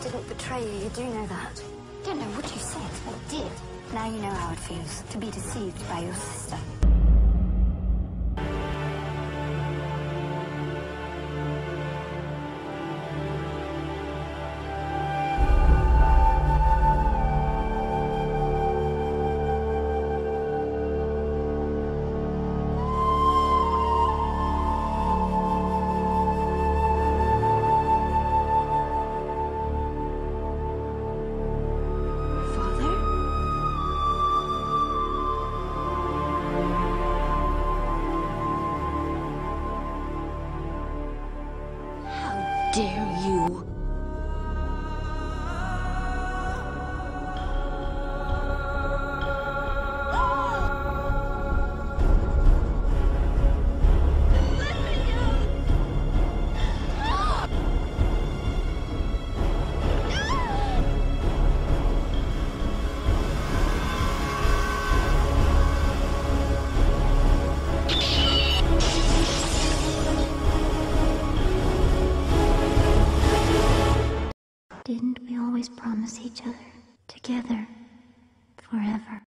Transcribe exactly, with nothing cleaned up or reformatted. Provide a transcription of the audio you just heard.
didn't betray you, you do know that. Don't know what you said. I did. Now you know how it feels to be deceived by your sister. Dare you? Didn't we always promise each other, together, forever?